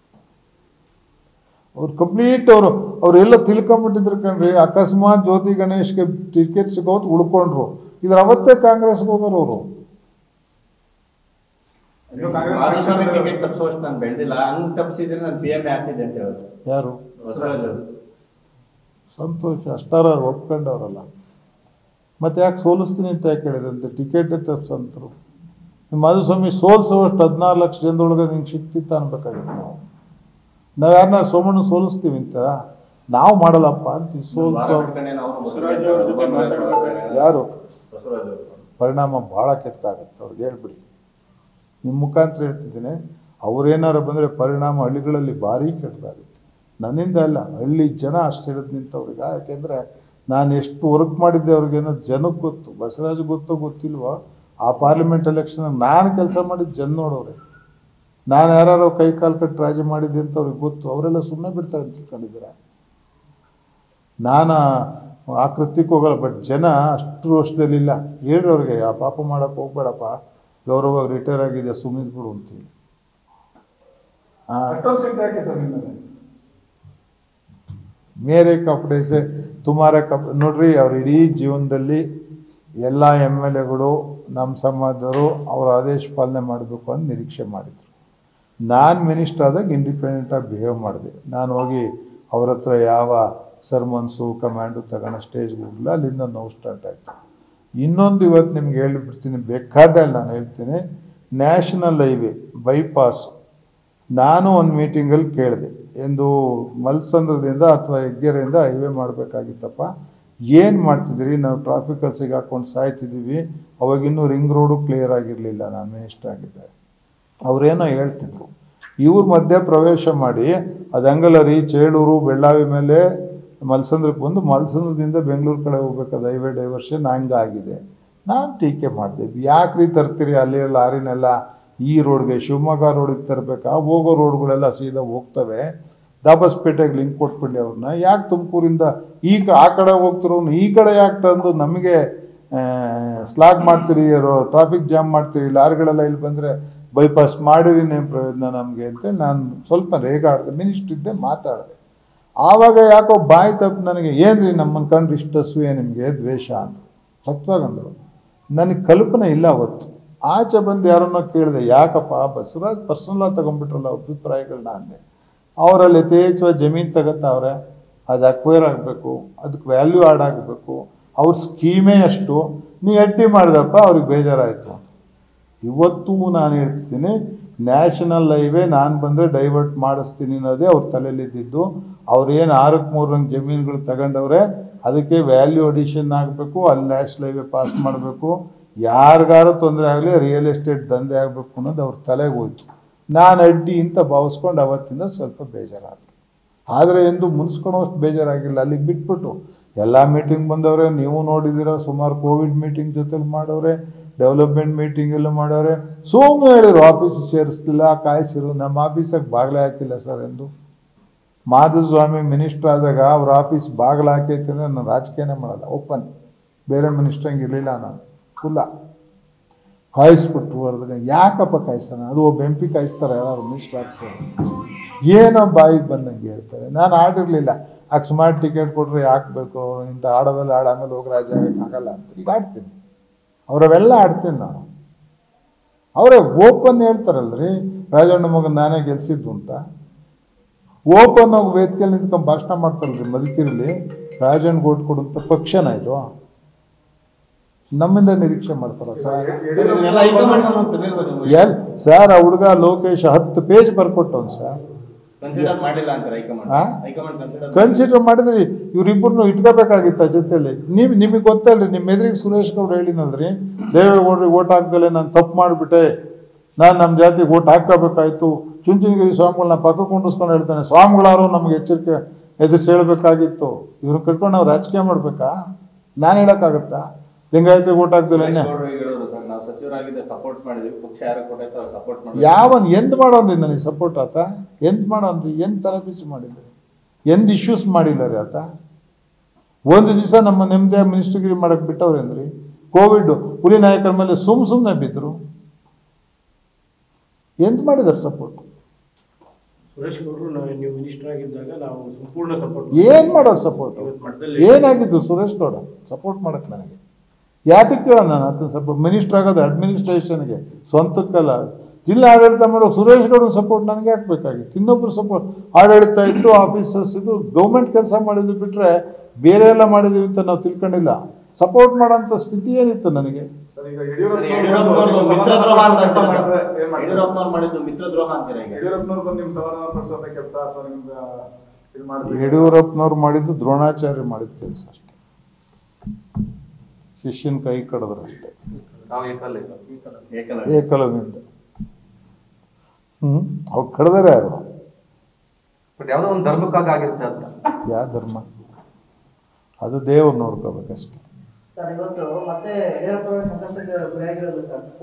[SPEAKER 1] ಅವ್ರು ಕಂಪ್ಲೀಟ್ ಅವರೆಲ್ಲ ತಿಳ್ಕೊಂಬಿಟ್ಟಿದ್ರು ಕಣ್ರಿ. ಅಕಸ್ಮಾತ್ ಜ್ಯೋತಿ ಗಣೇಶ್ಗೆ ಟಿಕೆಟ್ ಸಿಗೋದು ಉಳ್ಕೊಂಡ್ರು, ಇದ್ರ ಅವತ್ತೇ ಕಾಂಗ್ರೆಸ್ಗೆ ಹೋಗೋರು ಅವರು.
[SPEAKER 5] ಟಿಕೆಟ್ ತಪ್ಪಿಸೋಷ್ಟು ನಾನು ಬೆಳೆದಿಲ್ಲ, ಹಂಗೆ ತಪ್ಪಿಸಿದ್ರೆ ನಾನು PM ಆಗ್ತಿದ್ದೆ ಅಂತ ಹೇಳೋದು
[SPEAKER 1] ಯಾರು? ಸಂತೋಷ, ಅಷ್ಟಾರ ಒಪ್ಕೊಂಡವ್ರಲ್ಲ. ಮತ್ತೆ ಯಾಕೆ ಸೋಲಿಸ್ತೀನಿ ಅಂತ ಯಾಕೆ ಹೇಳಿದಂತೆ? ಟಿಕೆಟೇ ತಪ್ಪಿಸಂತರು. ಮಾಧುಸ್ವಾಮಿ ಸೋಲ್ಸೋಷ್ಟು 16 ಲಕ್ಷ ಜನದೊಳಗೆ ನಿಂಗೆ ಸಿಕ್ತಿತ್ತ ಅನ್ಬೇಕಾಗಿತ್ತು. ನಾವು ಯಾರನ್ನ ಸೋಮಣ್ಣ ಸೋಲಿಸ್ತೀವಿ ಅಂತ ನಾವು ಮಾಡಲ್ಲಪ್ಪ ಅಂತೀವಿ. ಯಾರು ಪರಿಣಾಮ ಭಾಳ ಕೆಟ್ಟಾಗತ್ತೆ ಅವ್ರಿಗೆ. ಹೇಳ್ಬಿಡಿ, ನಿಮ್ಮ ಮುಖಾಂತರ ಹೇಳ್ತಿದ್ದೀನಿ. ಅವ್ರೇನಾರು ಬಂದರೆ ಪರಿಣಾಮ ಹಳ್ಳಿಗಳಲ್ಲಿ ಭಾರಿ ಕೆಟ್ಟದಾಗುತ್ತೆ. ನನ್ನಿಂದ ಅಲ್ಲ, ಹಳ್ಳಿ ಜನ ಅಷ್ಟು ಹಿಡಿದು ನಿಂತವ್ರಿಗೆ. ಯಾಕೆಂದರೆ ನಾನು ಎಷ್ಟು ವರ್ಕ್ ಮಾಡಿದ್ದೆ ಅವ್ರಿಗೇನೋ ಜನಕ್ಕೆ ಗೊತ್ತು. ಬಸವರಾಜ್ ಗೊತ್ತೋ ಗೊತ್ತಿಲ್ವೋ, ಆ ಪಾರ್ಲಿಮೆಂಟ್ ಎಲೆಕ್ಷನ್ ನಾನು ಕೆಲಸ ಮಾಡಿದ್ದು ಜನ ನೋಡೋರೆ. ನಾನು ಯಾರು ಕೈ ಕಾಲು ಕಟ್ಟು ರಾಜಿ ಮಾಡಿದ್ದೆ ಅಂತ ಅವ್ರಿಗೆ ಗೊತ್ತು. ಅವರೆಲ್ಲ ಸುಮ್ಮನೆ ಬಿಡ್ತಾರೆ ಅಂತ ತಿಳ್ಕೊಂಡಿದ್ದೀರ. ನಾನು ಆ ಕೃತ್ಯಕ್ಕೆ ಹೋಗಲ್ಲ, ಬಟ್ ಜನ ಅಷ್ಟು ವರ್ಷದಲ್ಲಿಲ್ಲ. ಹೇಳ್ರಿ ಅವ್ರಿಗೆ, ಆ ಪಾಪ ಮಾಡೋಕ್ಕೆ ಹೋಗ್ಬೇಡಪ್ಪ, ಗೌರವವಾಗಿ ರಿಟೈರ್ ಆಗಿದೆ, ಸುಮ್ಮನೆ ಬಿಡು ಅಂತೀವಿ.
[SPEAKER 4] ಅಷ್ಟೊಂದು ಸಿಟ್ಟು ಯಾಕೆ ಸರ್ ನಿಮ್ಮಲ್ಲಿ?
[SPEAKER 1] ಮೇರೆ ಕಪಡೆ ಸೆ ತುಮಾರ ನೋಡ್ರಿ, ಅವ್ರ ಇಡೀ ಜೀವನದಲ್ಲಿ ಎಲ್ಲ MLAಗಳು ನಮ್ಮ ಸಮಾಜದವರು ಅವ್ರ ಆದೇಶ ಪಾಲನೆ ಮಾಡಬೇಕು ಅಂತ ನಿರೀಕ್ಷೆ ಮಾಡಿದರು. ನಾನು ಮಿನಿಸ್ಟರ್ ಆದಾಗ ಇಂಡಿಪೆಂಡೆಂಟಾಗಿ ಬಿಹೇವ್ ಮಾಡಿದೆ. ನಾನು ಹೋಗಿ ಅವ್ರ ಹತ್ರ ಯಾವ ಸರ್ಮನ್ಸು ಕಮ್ಯಾಂಡು ತಗೊಂಡು ಸ್ಟೇಜ್ಗೆ ಹೋಗಲಿಲ್ಲ. ಅಲ್ಲಿಂದ ನೋವು ಸ್ಟಾರ್ಟ್ ಆಯಿತು. ಇನ್ನೊಂದು ಇವತ್ತು ನಿಮ್ಗೆ ಹೇಳಿಬಿಡ್ತೀನಿ, ಬೇಕಾದಲ್ಲಿ ನಾನು ಹೇಳ್ತೀನಿ. ನ್ಯಾಷನಲ್ ಹೈವೇ ಬೈಪಾಸ್ ನಾನು ಒಂದು ಮೀಟಿಂಗಲ್ಲಿ ಕೇಳಿದೆ, ಎಂದು ಮಲ್ಸಂದ್ರದಿಂದ ಅಥವಾ ಹೆಗ್ಗೆರೆಯಿಂದ ಹೈವೇ ಮಾಡಬೇಕಾಗಿತ್ತಪ್ಪ, ಏನು ಮಾಡ್ತಿದ್ದೀರಿ? ನಾವು ಟ್ರಾಫಿಕಲ್ಲಿ ಸಿಗಾಕೊಂಡು ಸಾಯ್ತಿದ್ದೀವಿ. ಅವಾಗಿನ್ನೂ ರಿಂಗ್ ರೋಡು ಕ್ಲಿಯರ್ ಆಗಿರಲಿಲ್ಲ, ನಾನು ಮಿನಿಸ್ಟರ್ ಆಗಿದ್ದೆ. ಅವರೇನೋ ಹೇಳ್ತಿದ್ರು, ಇವ್ರ ಮಧ್ಯೆ ಪ್ರವೇಶ ಮಾಡಿ ಅದಂಗಲ್ಲ ರೀ, ಚೇಳೂರು ಬೆಳ್ಳಾವಿ ಮೇಲೆ ಮಲ್ಸಂದ್ರಕ್ಕೆ ಬಂದು ಮಲ್ಸಂದ್ರದಿಂದ ಬೆಂಗಳೂರು ಕಡೆ ಹೋಗ್ಬೇಕಾದ ಹೈವೇ ಡೈವರ್ಷನ್ ಹಂಗಾಗಿದೆ. ನಾನು ಟೀಕೆ ಮಾಡಿದೆ, ಯಾಕ್ರಿ ತರ್ತೀರಿ ಅಲ್ಲಿ ಲಾರಿನೆಲ್ಲ ಈ ರೋಡ್ಗೆ, ಶಿವಮೊಗ್ಗ ರೋಡಿಗೆ ತರಬೇಕಾ? ಹೋಗೋ ರೋಡ್ಗಳೆಲ್ಲ ಸೀದಾ ಹೋಗ್ತವೆ. ದಾಬಸ್ಪೇಟೆಗೆ ಲಿಂಕ್ ಕೊಟ್ಬಿಡಿ ಅವ್ರನ್ನ. ಯಾಕೆ ತುಮಕೂರಿಂದ ಆ ಕಡೆ ಹೋಗ್ತಿರೋನು ಈ ಕಡೆ ಯಾಕೆ ತಂದು ನಮಗೆ ಸ್ಲಾಗ್ ಮಾಡ್ತೀರಿ, ಟ್ರಾಫಿಕ್ ಜಾಮ್ ಮಾಡ್ತೀರಿ, ಲಾರಿಗಳೆಲ್ಲ ಇಲ್ಲಿ ಬಂದರೆ ಬೈಪಾಸ್ ಮಾಡಿರಿ, ನೇಮ್ ಪ್ರಯೋಜನ ನಮಗೆ ಅಂತೇಳಿ ನಾನು ಸ್ವಲ್ಪ ರೇಗಾಡಿದೆ. ಮಿನಿಸ್ಟ್ರ್ ಇದ್ದೆ, ಮಾತಾಡಿದೆ. ಆವಾಗ ಯಾಕೋ ಬಾಯಿ ತಪ್ಪು ನನಗೆ, ಏನ್ರಿ ನಮ್ಮನ್ನು ಕಂಡ್ರೆ ಇಷ್ಟು ಅಸೂಯೆ ನಿಮಗೆ, ದ್ವೇಷ ಅಂದರು. ಸತ್ವಾಗಂದರು. ನನಗೆ ಕಲ್ಪನೆ ಇಲ್ಲ ಅವತ್ತು. ಆಚೆ ಬಂದು ಯಾರನ್ನೋ ಕೇಳಿದೆ, ಯಾಕಪ್ಪ ಬಸವರಾಜ್ ಪರ್ಸನಲಾಗಿ ತಗೊಂಡ್ಬಿಟ್ರಲ್ಲ ಅಭಿಪ್ರಾಯಗಳನ್ನ ಅಂದೆ. ಅವರಲ್ಲಿ ಯಥೇಚ್ಛವಾಗಿ ಜಮೀನು ತಗೋತಾವ್ರೆ, ಅದು ಅಕ್ವೈರ್ ಆಗಬೇಕು, ಅದಕ್ಕೆ ವ್ಯಾಲ್ಯೂ ಆ್ಯಡ್ ಆಗಬೇಕು, ಅವ್ರ ಸ್ಕೀಮೇ ಅಷ್ಟು, ನೀ ಅಡ್ಡಿ ಮಾಡಿದಪ್ಪ, ಅವ್ರಿಗೆ ಬೇಜಾರಾಯಿತು. ಇವತ್ತು ನಾನು ಹೇಳ್ತೀನಿ, ನ್ಯಾಷನಲ್ ಹೈವೇ ನಾನು ಬಂದರೆ ಡೈವರ್ಟ್ ಮಾಡಿಸ್ತೀನಿ ಅನ್ನೋದೇ ಅವ್ರ ತಲೆಯಲ್ಲಿದ್ದಿದ್ದು. ಅವ್ರೇನು 6ಕ್ಕೆ 3 ರಂಗೆ ಜಮೀನುಗಳು ತಗೊಂಡವ್ರೆ, ಅದಕ್ಕೆ ವ್ಯಾಲ್ಯೂ ಅಡಿಷನ್ ಆಗಬೇಕು, ಅಲ್ಲಿ ನ್ಯಾಷನಲ್ ಹೈವೇ ಪಾಸ್ ಮಾಡಬೇಕು, ಯಾರಿಗಾರು ತೊಂದರೆ ಆಗಲಿ, ರಿಯಲ್ ಎಸ್ಟೇಟ್ ದಂಧೆ ಆಗಬೇಕು ಅನ್ನೋದು ಅವ್ರ ತಲೆಗೆ ಹೋಯ್ತು. ನಾನು ಅಡ್ಡಿ ಅಂತ ಭಾವಿಸ್ಕೊಂಡು ಅವತ್ತಿಂದ ಸ್ವಲ್ಪ ಬೇಜಾರಾದರು. ಆದರೆ ಎಂದು ಮುನ್ಸ್ಕೊಳೋಷ್ಟು ಬೇಜಾರಾಗಿಲ್ಲ. ಅಲ್ಲಿಗೆ ಬಿಟ್ಬಿಟ್ಟು ಎಲ್ಲ ಮೀಟಿಂಗ್ ಬಂದವ್ರೆ, ನೀವು ನೋಡಿದ್ದೀರ, ಸುಮಾರು ಕೋವಿಡ್ ಮೀಟಿಂಗ್ ಜೊತೆಲಿ ಮಾಡವ್ರೆ, ಡೆವಲಪ್ಮೆಂಟ್ ಮೀಟಿಂಗ್ ಎಲ್ಲ ಮಾಡವ್ರೆ. ಸುಮ್ಮನೆ ಹೇಳಿದ್ರು ಆಫೀಸಿಗೆ ಸೇರಿಸ್ತಿಲ್ಲ, ಕಾಯಿಸಿರು. ನಮ್ಮ ಆಫೀಸಾಗೆ ಬಾಗಿಲು ಹಾಕಿಲ್ಲ ಸರ್ ಎಂದು. ಮಾಧುಸ್ವಾಮಿ ಮಿನಿಸ್ಟರ್ ಆದಾಗ ಅವ್ರ ಆಫೀಸ್ ಬಾಗಿಲು ಹಾಕೈತೆ ಅಂದರೆ ನಾನು ರಾಜಕೀಯನೇ ಮಾಡಲ್ಲ, ಓಪನ್. ಬೇರೆ ಮಿನಿಸ್ಟ್ರಂಗೆ ಇರಲಿಲ್ಲ, ನಾನು ಫುಲ್ಲ ಕಾಯಿಸ್ಬಿಟ್ರು. ಹೊರದಾಗ ಯಾಕಪ್ಪ ಕಾಯಿಸೋಣ, ಅದು ಒಬ್ಬ MP ಕಾಯಿಸ್ತಾರೆ ಯಾರು ಮಿನಿಸ್ಟರ್ ಆಫೀಸರ್, ಏನೋ ಬಾಯಿಗೆ ಬಂದಂಗೆ ಹೇಳ್ತಾರೆ. ನಾನು ಆಡಿರಲಿಲ್ಲ, ಅಕಸ್ಮಾತ್ ಟಿಕೆಟ್ ಕೊಟ್ಟರೆ ಹಾಕಬೇಕು, ಇಂಥ ಆಡೋವೆಲ್ಲ ಆಮೇಲೆ ಹೋಗಿ ರಾಜ ಆಗಕ್ಕಾಗಲ್ಲ ಅಂತ. ಈಗ ಆಡ್ತೀನಿ, ಅವರವೆಲ್ಲ ಆಡ್ತೀನಿ ನಾನು. ಅವರೇ ಓಪನ್ ಹೇಳ್ತಾರಲ್ರಿ, ರಾಜಣ್ಣ ಮಗನ ನಾನೇ ಗೆಲ್ಸಿದ್ದು ಅಂತ. ಓಪನ್ ಆಗಿ ವೇದಿಕೆಯಲ್ಲಿ ನಿಂತ್ಕೊಂಡು ಭಾಷಣ ಮಾಡ್ತಾರಲ್ರಿ ಮಧುಕಿರಲ್ಲಿ, ರಾಜಣ್ಣ ಓಟ್ ಕೊಡುವಂಥ ಪಕ್ಷನ ಇದು? ನಮ್ಮಿಂದ ನಿರೀಕ್ಷೆ ಮಾಡ್ತಾರ ಸರ್? ಸರ್ ಆ ಹುಡುಗ ಲೋಕೇಶ್ 10 ಪೇಜ್ ಬರ್ಕೊಟ್ಟವನು ಸರ್. ಕನ್ಸಿಡರ್ ಮಾಡಿದ್ರಿ, ಇವ್ರಿಬ್ಬರನ್ನು ಇಟ್ಕೋಬೇಕಾಗಿತ್ತ ಜೊತೆಯಲ್ಲಿ. ನಿಮಗೆ ಗೊತ್ತಲ್ರಿ, ನಿಮ್ಮ ಎದುರಿಗೆ ಸುರೇಶ್ ಗೌಡ್ರು ಹೇಳಿನಲ್ರಿ, ದೇವೇಗೌಡ್ರಿಗೆ ಓಟ್ ಹಾಕ್ದಲೆ ನಾನು ತಪ್ಪು ಮಾಡಿಬಿಟ್ಟೆ, ನಾನು ನಮ್ಮ ಜಾತಿಗೆ ಓಟ್ ಹಾಕೋಬೇಕಾಯ್ತು. ಚುಂಚನಗಿರಿ ಸ್ವಾಮಿಗಳನ್ನ ಪಕ್ಕ ಕುಂಡಿಸ್ಕೊಂಡು ಹೇಳ್ತಾನೆ, ಸ್ವಾಮಿಗಳಾರು ನಮ್ಗೆ ಎಚ್ಚರಿಕೆ ಎದುರಿಸಿ ಹೇಳ್ಬೇಕಾಗಿತ್ತು. ಇವ್ರನ್ನ ಕಟ್ಕೊಂಡು ನಾವು ರಾಜಕೀಯ ಮಾಡ್ಬೇಕಾ? ನಾನು ಹೇಳೋಕ್ಕಾಗತ್ತಾ? ಲಿಂಗಾಯತ ಓಟ್ ಹಾಕ್ದಿಲ್ಲ ಯಾವನ್ ಎಂದ್ ಮಾಡೋನ್ರಿ ನನಗೆ ಸಪೋರ್ಟ್ ಆತ? ಎಂದ್ ಮಾಡೋನ್ರಿ? ಎಂದ್ ತಲೆಬಿಸಿ ಮಾಡಿದ್ರಿ? ಎಂದ್ ಇಶ್ಯೂಸ್ ಮಾಡಿಲ್ಲ ರೀ ಆತ? ಒಂದು ದಿವಸ ನಮ್ಮ ನೆಮ್ಮದಿಯ ಮಿನಿಸ್ಟರ್ಗಿರಿ ಮಾಡಕ್ ಬಿಟ್ಟವ್ರೇನ್ರಿ? ಕೋವಿಡ್ ಹುಲಿ ನಾಯಕರ ಮೇಲೆ ಸುಮ್ಮನೆ ಬಿದ್ರು. ಎಂದ್ ಮಾಡಿದಾರೆ ಸಪೋರ್ಟ್?
[SPEAKER 3] ಸುರೇಶ್ ಗೌಡ್ರು ನೀವು ಮಿನಿಸ್ಟರ್ ಆಗಿದ್ದಾಗ ನಾವು ಸಂಪೂರ್ಣ ಸಪೋರ್ಟ್.
[SPEAKER 1] ಏನ್ ಮಾಡೋದು ಸಪೋರ್ಟ್? ಏನಾಗಿದ್ದು ಸುರೇಶ್ ಗೌಡ ಸಪೋರ್ಟ್ ಮಾಡಕ್? ನನಗೆ ಯಾತಕ್ಕೆ ಕೇಳ? ನಾನು ಅದನ್ನ ಸಪೋರ್ಟ್ ಮಿನಿಸ್ಟರ್ ಆಗೋದು ಅಡ್ಮಿನಿಸ್ಟ್ರೇಷನ್ಗೆ, ಸ್ವಂತಕ್ಕಲ್ಲ. ಜಿಲ್ಲಾ ಆಡಳಿತ ಮಾಡೋಕೆ ಸುರೇಶ್ ಗೌಡನ ಸಪೋರ್ಟ್ ನನಗೆ ಹಾಕ್ಬೇಕಾಗಿತ್ತು. ಇನ್ನೊಬ್ರು ಸಪೋರ್ಟ್ ಆಡಳಿತ ಇತ್ತು, ಆಫೀಸರ್ಸ್ ಇದ್ದು, ಗೌರ್ಮೆಂಟ್ ಕೆಲಸ ಮಾಡಿದ್ದು ಬಿಟ್ರೆ ಬೇರೆ ಎಲ್ಲ ಮಾಡಿದೀವಿ ಅಂತ ನಾವು ತಿಳ್ಕೊಂಡಿಲ್ಲ. ಸಪೋರ್ಟ್ ಮಾಡೋಂಥ ಸ್ಥಿತಿ ಏನಿತ್ತು ನನಗೆ?
[SPEAKER 4] ಯಡಿಯೂರಪ್ಪನವ್ರು
[SPEAKER 1] ಮಾಡಿದ್ದು ದ್ರೋಣಾಚಾರ್ಯ ಮಾಡಿದ ಕೆಲಸ ಅಷ್ಟೇ. ಶಿಷ್ಯನ ಕೈ ಕಡಿದ್ರು ಅಷ್ಟೇ, ಏಕಲವ್ಯಿಂದ. ಅವ್ರು ಕಡ್ದಾರೆ ಯಾರು?
[SPEAKER 2] ಯಾವುದೋ ಒಂದು ಧರ್ಮಕ್ಕಾಗಿ ಆಗಿರುತ್ತೆ ಅಂತ.
[SPEAKER 1] ಯಾವ ಧರ್ಮ? ಅದು ದೇವ್ರು ನೋಡ್ಕೋಬೇಕಷ್ಟೆ.
[SPEAKER 6] ಸರ್ ಇವತ್ತು ಮತ್ತೆ ಯಡಿಯೂರಪ್ಪ ಸಂಕಷ್ಟಕ್ಕೆ ಗುರಿಯಾಗಿರೋದು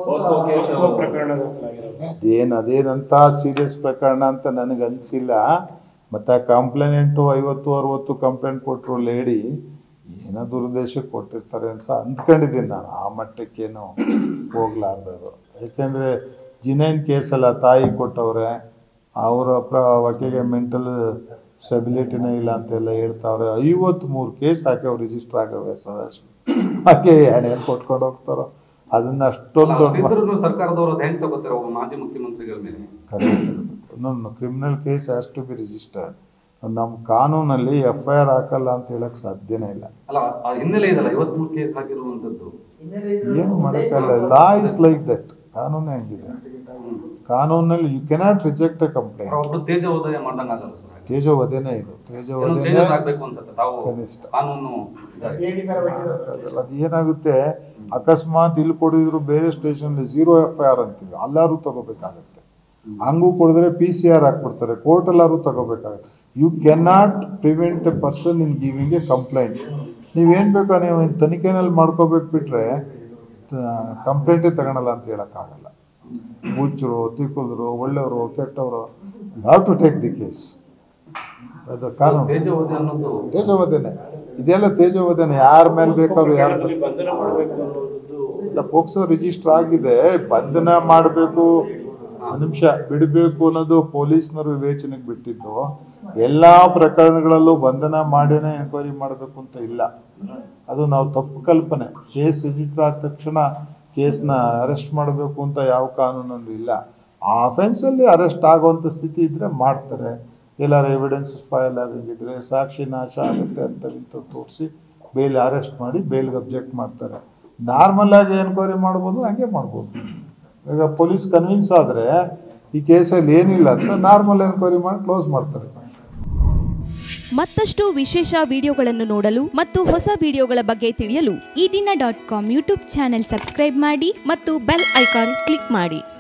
[SPEAKER 6] ಸರ್.
[SPEAKER 1] ಅದೇನಂತ ಸೀರಿಯಸ್ ಪ್ರಕರಣ ಅಂತ ನನಗೆ ಅನಿಸಿಲ್ಲ. ಮತ್ತು ಆ ಕಂಪ್ಲೇಂಟು 50-60 ಕಂಪ್ಲೇಂಟ್ ಕೊಟ್ಟರು ಲೇಡಿ, ಏನೋ ದುರುದ್ದೇಶಕ್ಕೆ ಕೊಟ್ಟಿರ್ತಾರೆ ಅಂತ ಅಂದ್ಕೊಂಡಿದ್ದೀನಿ ನಾನು. ಆ ಮಟ್ಟಕ್ಕೇನು ಹೋಗ್ಲಾರ್ದು. ಯಾಕೆಂದರೆ ಜಿನೈನ್ ಕೇಸಲ್ಲ, ತಾಯಿ ಕೊಟ್ಟವ್ರೆ, ಅವರ ವಕೀಲಿಗೆ ಮೆಂಟಲ್ ಸ್ಟೆಬಿಲಿಟಿನೇ ಇಲ್ಲ ಅಂತೆಲ್ಲ ಹೇಳ್ತಾವ್ರೆ. 53 ಕೇಸ್ ಹಾಕಿ ಅವ್ರು ರಿಜಿಸ್ಟರ್ ಆಗವೆ ಸದಾಶಿವ. ಹಾಗೆ ಏನೇನು ಕೊಟ್ಕೊಂಡು ಹೋಗ್ತಾರೋ ಅದನ್ನ ಅಷ್ಟೊಂದು
[SPEAKER 2] ಸರ್ಕಾರದವರು ಹೆಂಗೆ ತಗೋತಾರೆ ಮಾಜಿ ಮುಖ್ಯಮಂತ್ರಿಗಳ ಮೇಲೆ?
[SPEAKER 1] Correct. Criminal case has to be registered. ನಮ್ಮ ಕಾನೂನಲ್ಲಿ FIR ಹಾಕಲ್ಲ ಅಂತ ಹೇಳಕ್ ಸಾಧ್ಯನೇ ಇಲ್ಲ.
[SPEAKER 2] ಅಲ್ಲ ಆ ಹಿನ್ನೆಲೆ ಇದಲ್ಲ 53 ಕೇಸ್ ಹಾಕಿರುವಂತದ್ದು.
[SPEAKER 1] ಏನು ಮಾಡೋಕ್ಕಲ್ಲ. Law is like that. ಕಾನೂನು ಹೆಂಗಿದೆ, ಕಾನೂನಲ್ಲಿ you cannot reject a complaint.
[SPEAKER 2] ಒಬ್ರು ತೇಜೋವಧೆ ಮಾಡ್ದಂಗಾಗಲ್ಲ ಸರ್.
[SPEAKER 1] ತೇಜೋವಧೆನೇ ಇದು. ತೇಜೋವಧೆನೇ ಕನಿಷ್ಠ. ಅದೇನಾಗುತ್ತೆ, ಅಕಸ್ಮಾತ್ ಇಲ್ಲಿ ಕೊಡಿದ್ರು ಬೇರೆ ಸ್ಟೇಷನ್ 0 FIR ಅಂತೀವಿ, ಅಲ್ಲಾರು ತಗೋಬೇಕಾಗತ್ತೆ. ಹಂಗೂ ಕೊಡಿದ್ರೆ PCR ಹಾಕ್ಬಿಡ್ತಾರೆ, ಕೋರ್ಟ್ ಎಲ್ಲಾರು ತಗೋಬೇಕಾಗತ್ತೆ. You cannot prevent a person in giving a complaint. ನೀವೇನು ಬೇಕೋ ನೀವು ತನಿಖೆನಲ್ಲಿ ಮಾಡ್ಕೋಬೇಕು, ಬಿಟ್ರೆ ಕಂಪ್ಲೇಂಟೇ ತಗೊಳಲ್ಲ ಅಂತ ಹೇಳೋಕ್ಕಾಗಲ್ಲ. ಹುಚ್ಚರು, ತಿಕ್ಕುದ್ರು, ಒಳ್ಳೆಯವರು, ಕೆಟ್ಟವರು, how to take the case. ಅದು ಕಾನೂನು. ತೇಜೋವಧೆನೆ ಇದೆಲ್ಲ ತೇಜೋವಧೆನೆ. ಯಾರ ಮೇಲೆ ಬೇಕಾದ್ರು ಯಾರು ಇಲ್ಲ. ಪೋಕ್ಸೋ ರಿಜಿಸ್ಟರ್ ಆಗಿದೆ, ಬಂಧನ ಮಾಡಬೇಕು, ನಿಮಿಷ ಬಿಡಬೇಕು ಅನ್ನೋದು ಪೊಲೀಸ್ನವರು ವಿವೇಚನೆಗೆ ಬಿಟ್ಟಿದ್ದು. ಎಲ್ಲ ಪ್ರಕರಣಗಳಲ್ಲೂ ಬಂಧನ ಮಾಡಿನೇ ಎನ್ಕ್ವೈರಿ ಮಾಡಬೇಕು ಅಂತ ಇಲ್ಲ. ಅದು ನಾವು ತಪ್ಪು ಕಲ್ಪನೆ. ಕೇಸ್ ರಿಜಿಸ್ಟರ್ ಆದ ತಕ್ಷಣ ಕೇಸ್ನ ಅರೆಸ್ಟ್ ಮಾಡಬೇಕು ಅಂತ ಯಾವ ಕಾನೂನಲ್ಲೂ ಇಲ್ಲ. ಆ ಅಫೆನ್ಸಲ್ಲಿ ಅರೆಸ್ಟ್ ಆಗುವಂಥ ಸ್ಥಿತಿ ಇದ್ದರೆ ಮಾಡ್ತಾರೆ. ಎಲ್ಲಾರು ಎವಿಡೆನ್ಸ್ ಸ್ಪಾಯ್ಲ್ ಆಗಿದ್ರೆ, ಸಾಕ್ಷಿ ನಾಶ ಆಗುತ್ತೆ ಅಂತ ತೋರಿಸಿ ಬೇಲ್ ಅರೆಸ್ಟ್ ಮಾಡಿ ಬೇಲ್ಗೆ ಅಬ್ಜೆಕ್ಟ್ ಮಾಡ್ತಾರೆ. ನಾರ್ಮಲ್ ಆಗಿ ಎನ್ಕ್ವೈರಿ ಮಾಡ್ಬೋದು, ಹಂಗೆ ಮಾಡ್ಬೋದು. ಈಗ ಪೊಲೀಸ್ ಕನ್ವಿನ್ಸ್ ಆದರೆ ಈ ಕೇಸಲ್ಲಿ ಏನಿಲ್ಲ ಅಂತ ನಾರ್ಮಲ್ ಎನ್ಕ್ವೈರಿ ಮಾಡಿ ಕ್ಲೋಸ್ ಮಾಡ್ತಾರೆ.
[SPEAKER 7] ಮತ್ತಷ್ಟು ವಿಶೇಷ ವಿಡಿಯೋಗಳನ್ನು ನೋಡಲು ಮತ್ತು ಹೊಸ ವಿಡಿಯೋಗಳ ಬಗ್ಗೆ ತಿಳಿಯಲು
[SPEAKER 8] ಈ ದಿನ .com ಯೂಟ್ಯೂಬ್ ಚಾನೆಲ್ ಸಬ್ಸ್ಕ್ರೈಬ್ ಮಾಡಿ ಮತ್ತು ಬೆಲ್ ಐಕಾನ್ ಕ್ಲಿಕ್ ಮಾಡಿ.